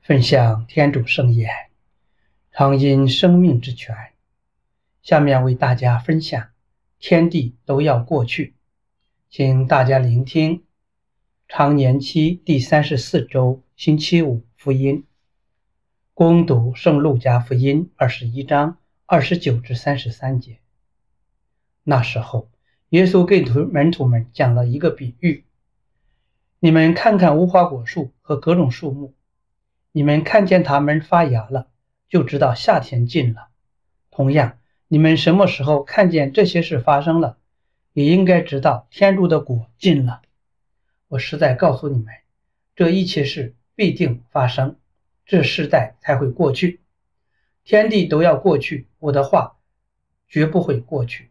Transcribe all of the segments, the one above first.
分享天主圣言，常因生命之泉。下面为大家分享天地都要过去，请大家聆听常年期第34周星期五福音。恭读圣路加福音21章29至33节。那时候，耶稣给门徒们讲了一个比喻：你们看看无花果树和各种树木，你们看见它们发芽了，就知道夏天近了。同样，你们什么时候看见这些事发生了，也应该知道天主的国近了。我实在告诉你们，这一切事必定发生，这世代才会过去。天地都要过去，我的话绝不会过去。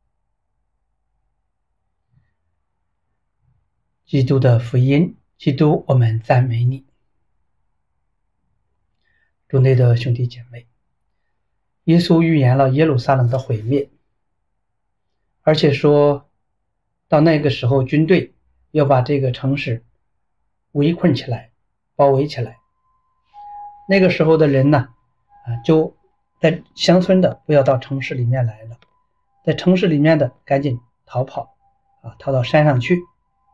基督的福音，基督，我们赞美你。主内的兄弟姐妹，耶稣预言了耶路撒冷的毁灭，而且说到那个时候，军队要把这个城市围困起来，包围起来。那个时候的人呢，就在乡村的不要到城市里面来了，在城市里面的赶紧逃跑，逃到山上去。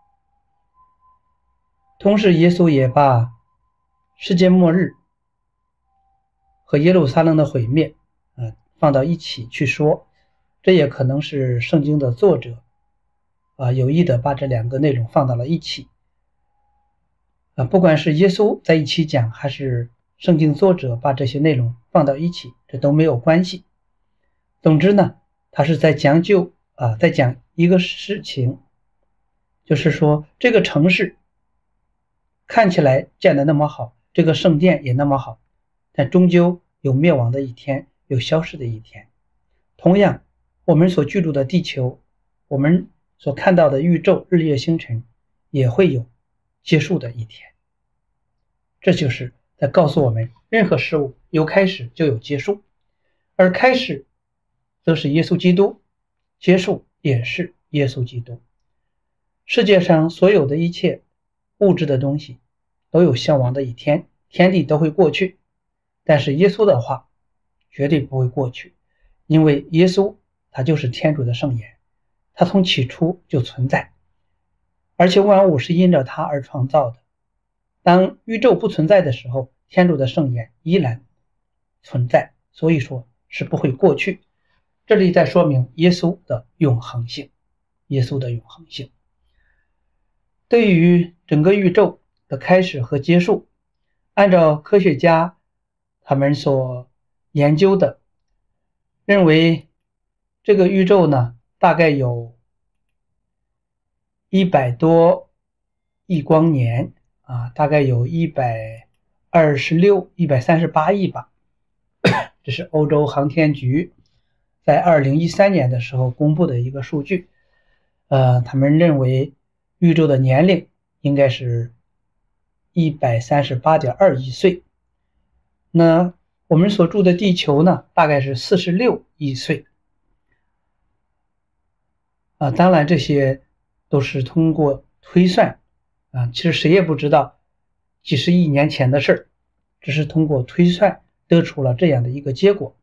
同时，耶稣也把世界末日和耶路撒冷的毁灭放到一起去说，这也可能是圣经的作者有意的把这两个内容放到了一起。不管是耶稣在一起讲，还是圣经作者把这些内容放到一起，这都没有关系。总之呢，他是在讲一个事情，就是说这个城市看起来建得那么好，这个圣殿也那么好，但终究有灭亡的一天，有消失的一天。同样，我们所居住的地球，我们所看到的宇宙、日月星辰，也会有结束的一天。这就是在告诉我们，任何事物有开始就有结束，而开始则是耶稣基督，结束也是耶稣基督。世界上所有的一切物质的东西都有消亡的一天，天地都会过去，但是耶稣的话绝对不会过去，因为耶稣他就是天主的圣言，他从起初就存在，而且万物是因着他而创造的。当宇宙不存在的时候，天主的圣言依然存在，所以说是不会过去。这里在说明耶稣的永恒性，耶稣的永恒性。对于整个宇宙的开始和结束，按照科学家他们所研究的，认为这个宇宙呢，大概有100多亿光年大概有126、138亿吧。这是欧洲航天局在2013年的时候公布的一个数据。他们认为宇宙的年龄应该是138.2亿岁。那我们所住的地球呢，大概是46亿岁。当然这些都是通过推算其实谁也不知道几十亿年前的事儿，只是通过推算得出了这样的一个结果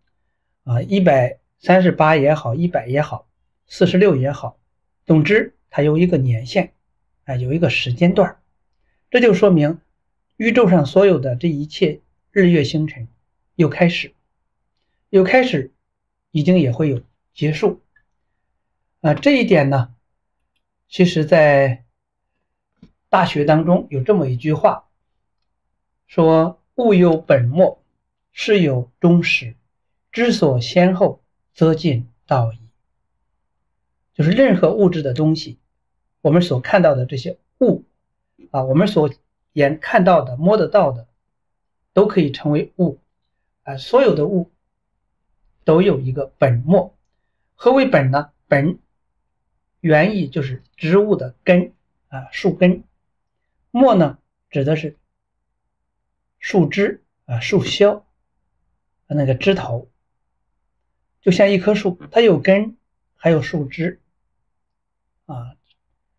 138也好，100也好，46也好，总之它有一个年限有一个时间段。这就说明宇宙上所有的这一切日月星辰有开始，有开始一定也会有结束这一点呢，其实在大学当中有这么一句话，说物有本末，事有终始，知所先后，则近道矣。就是任何物质的东西，我们所看到的这些物我们所眼看到的摸得到的都可以成为物所有的物都有一个本末。何为本呢？本原意就是植物的根树根，末呢指的是树枝树销那个枝头。就像一棵树，它有根还有树枝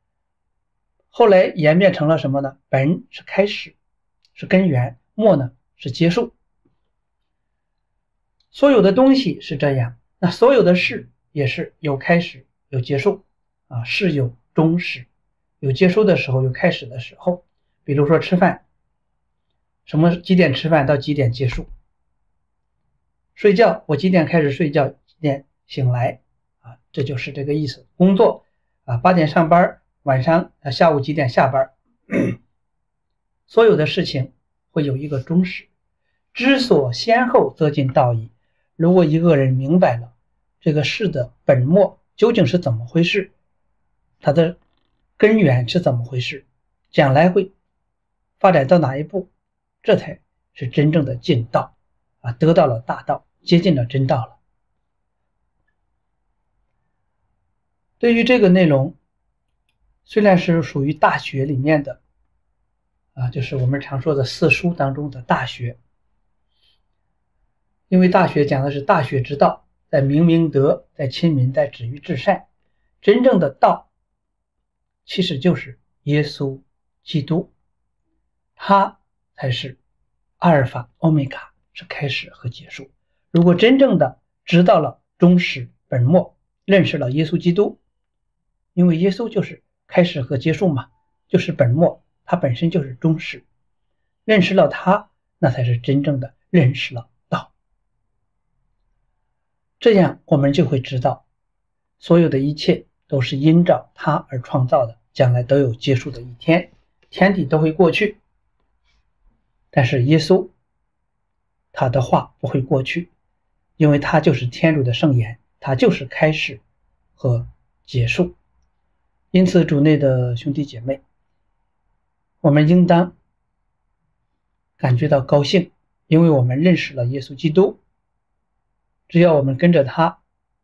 后来演变成了什么呢？本是开始，是根源，末呢是结束。所有的东西是这样，那所有的事也是有开始有结束啊，事有终始，有结束的时候有开始的时候。比如说吃饭，几点吃饭到几点结束。睡觉，我几点开始睡觉，几点醒来啊，这就是这个意思。工作啊，8点上班，下午几点下班。所有的事情会有一个终始。知所先后，则近道矣。如果一个人明白了这个事的本末究竟是怎么回事，它的根源是怎么回事，将来会发展到哪一步，这才是真正的进道啊，得到了大道，接近了真道了。对于这个内容，虽然是属于大学里面的就是我们常说的4书当中的大学，因为大学讲的是大学之道，在明明德，在亲民，在止于至善。真正的道其实就是耶稣基督，他才是阿尔法欧米伽，是开始和结束。如果真正的知道了终始本末，认识了耶稣基督，因为耶稣就是开始和结束嘛，就是本末，他本身就是终始，认识了他，那才是真正的认识了道。这样我们就会知道，所有的一切都是因照他而创造的，将来都有结束的一天，天地都会过去。但是耶稣他的话不会过去，因为他就是天主的圣言，他就是开始和结束。因此主内的兄弟姐妹，我们应当感觉到高兴，因为我们认识了耶稣基督。只要我们跟着他，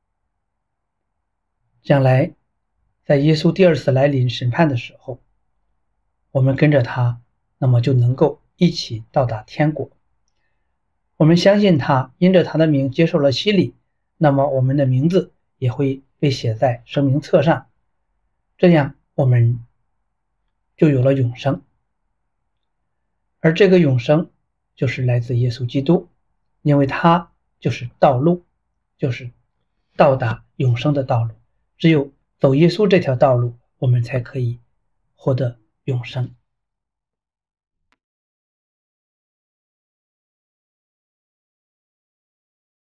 将来在耶稣第2次来临审判的时候，我们跟着他，那么就能够一起到达天国。我们相信他，因着他的名接受了洗礼，那么我们的名字也会被写在生命册上，这样我们就有了永生。而这个永生就是来自耶稣基督，因为他就是道路，就是到达永生的道路。只有走耶稣这条道路，我们才可以获得永生。